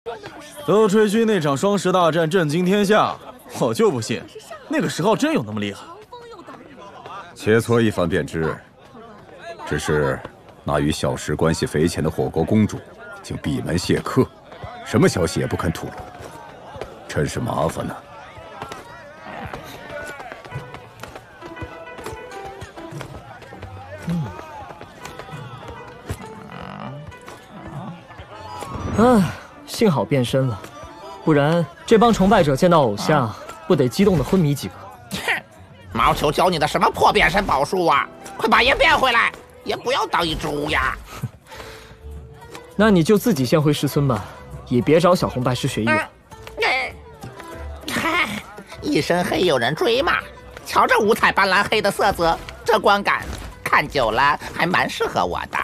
都吹嘘那场双十大战震惊天下，我就不信那个石昊真有那么厉害。 切磋一番便知。只是那与小石关系匪浅的火国公主竟闭门谢客，什么消息也不肯吐露，真是麻烦呢。 幸好变身了，不然这帮崇拜者见到偶像，不得激动的昏迷几个。 切，毛球教你的什么破变身宝术啊！快把爷变回来，也不要当一只乌鸦。 那你就自己先回石村吧，也别找小红拜师学艺了。 嗨，一身黑有人追嘛，瞧这五彩斑斓黑的色泽，这观感看久了还蛮适合我的。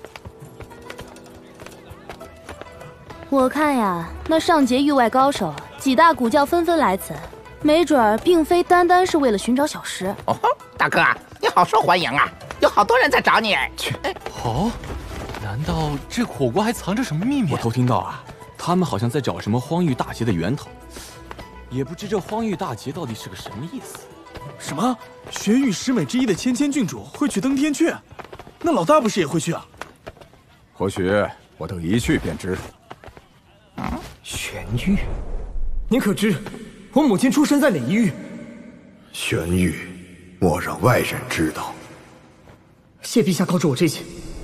我看呀，那上节域外高手几大古教纷纷来此，没准儿并非单单是为了寻找小石。 哦吼，大哥，你好受欢迎啊，有好多人在找你。 去，哦，难道这火国还藏着什么秘密？ 我偷听到啊，他们好像在找什么荒域大劫的源头，也不知这荒域大劫到底是个什么意思。 什么？玄域十美之一的芊芊郡主会去登天阙？那老大不是也会去啊？ 或许我等一去便知。 玄域，你可知我母亲出身在哪一域？ 玄域，莫让外人知道。 谢陛下告知我这些。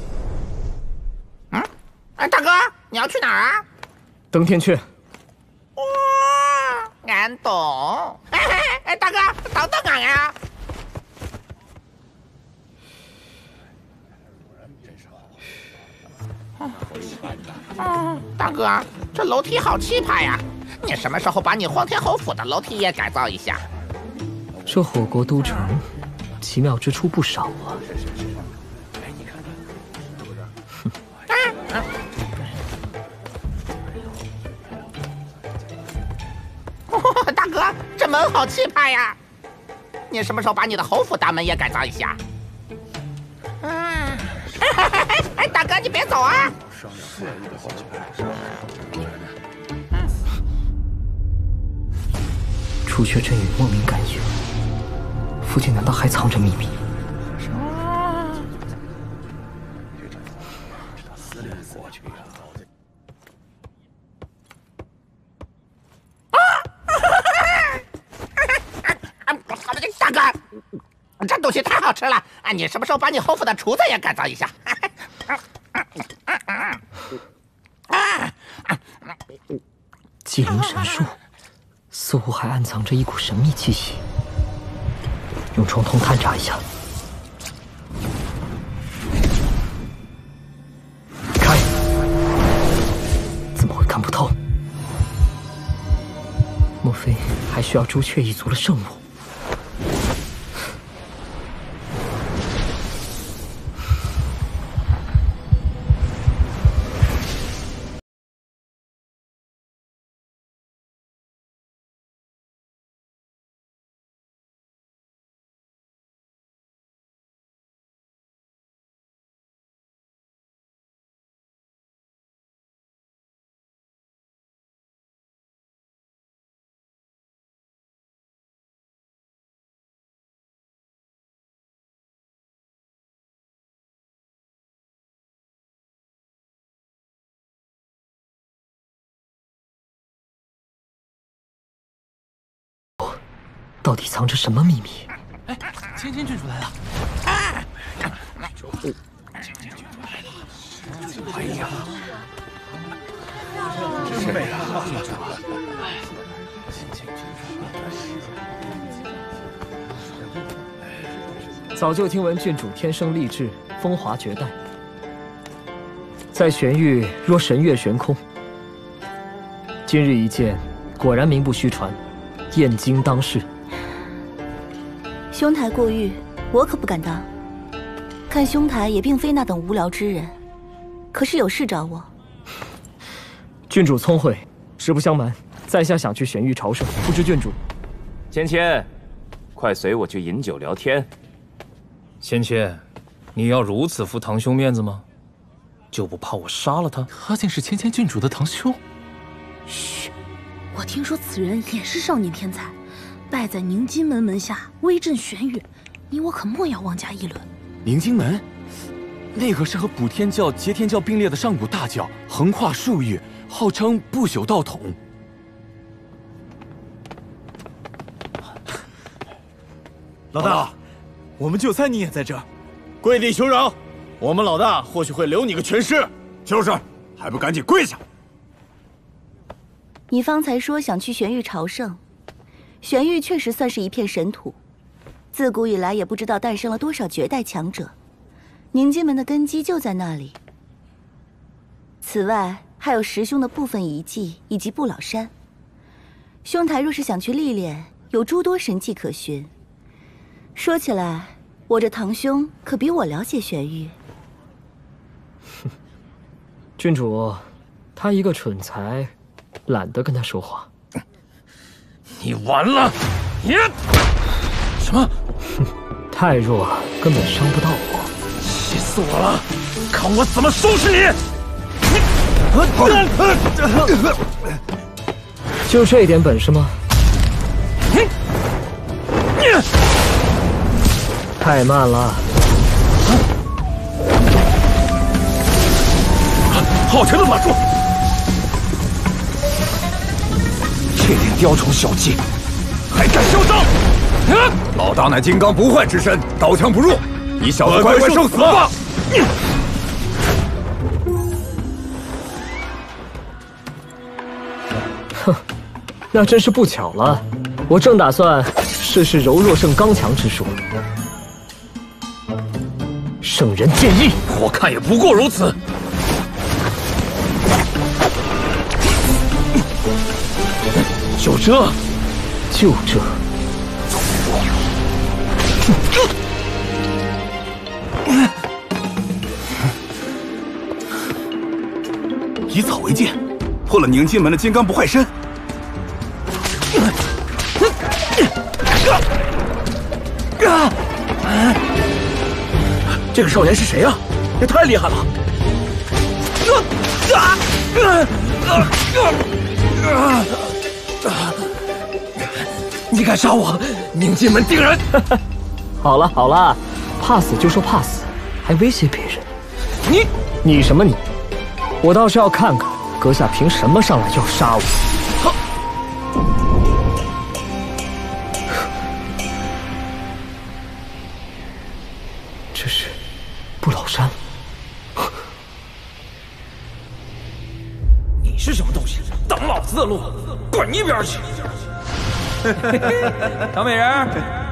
大哥，你要去哪儿啊？ 登天阙。 哇，俺懂。大哥，等等俺呀！大哥，这楼梯好气派呀！你什么时候把你荒天侯府的楼梯也改造一下？ 这火国都城，奇妙之处不少啊。 大哥，这门好气派呀！你什么时候把你的侯府大门也改造一下？大哥，你别走啊！ 朱雀真羽莫名感应，附近难道还藏着秘密？ 大哥，这东西太好吃了！你什么时候把你侯府的厨子也改造一下？ 机灵神术，似乎还暗藏着一股神秘气息。用床筒探查一下。开！怎么会看不透？莫非还需要朱雀一族的圣物？到底藏着什么秘密？ 哎，芊芊郡主来了！芊芊郡主来了！哎呀，真美啊！ 早就听闻郡主天生丽质，风华绝代，在玄域若神跃悬空。今日一见，果然名不虚传，燕京当世。 兄台过誉，我可不敢当。看兄台也并非那等无聊之人，可是有事找我。 郡主聪慧，实不相瞒，在下想去玄域朝圣，不知郡主。 芊芊，快随我去饮酒聊天。 芊芊，你要如此负堂兄面子吗？就不怕我杀了他？ 他竟是芊芊郡主的堂兄。 我听说此人也是少年天才，拜在宁金门门下，威震玄域，你我可莫要妄加议论。 宁金门，那可是和补天教、劫天教并列的上古大教，横跨数域，号称不朽道统。 老大，我们就猜你也在这儿，跪地求饶，我们老大或许会留你个全尸。 就是，还不赶紧跪下！ 你方才说想去玄域朝圣，玄域确实算是一片神土，自古以来也不知道诞生了多少绝代强者，宁金门的根基就在那里。此外，还有师兄的部分遗迹以及不老山。兄台若是想去历练，有诸多神迹可寻。说起来，我这堂兄可比我了解玄域。 郡主，他一个蠢材，懒得跟他说话。 你完了！你什么？ 太弱，根本伤不到我。 气死我了！看我怎么收拾你！ 就这点本事吗？太慢了！ 好强的法术！这点雕虫小技，还敢嚣张！ 老大乃金刚不坏之身，刀枪不入，你小子乖乖受死吧！ 哼，那真是不巧了。我正打算试试柔弱胜刚强之术。圣人剑意， 我看也不过如此。就这， 就这。 以草为鉴，破了宁金门的金刚不坏身。 这个少年是谁啊？也太厉害了！你敢杀我，宁金门定然！ 好了好了，怕死就说怕死，还威胁别人。你什么你？我倒是要看看阁下凭什么上来就要杀我。这是不老山。 你是什么东西？挡老子的路，滚一边去！ 小美人，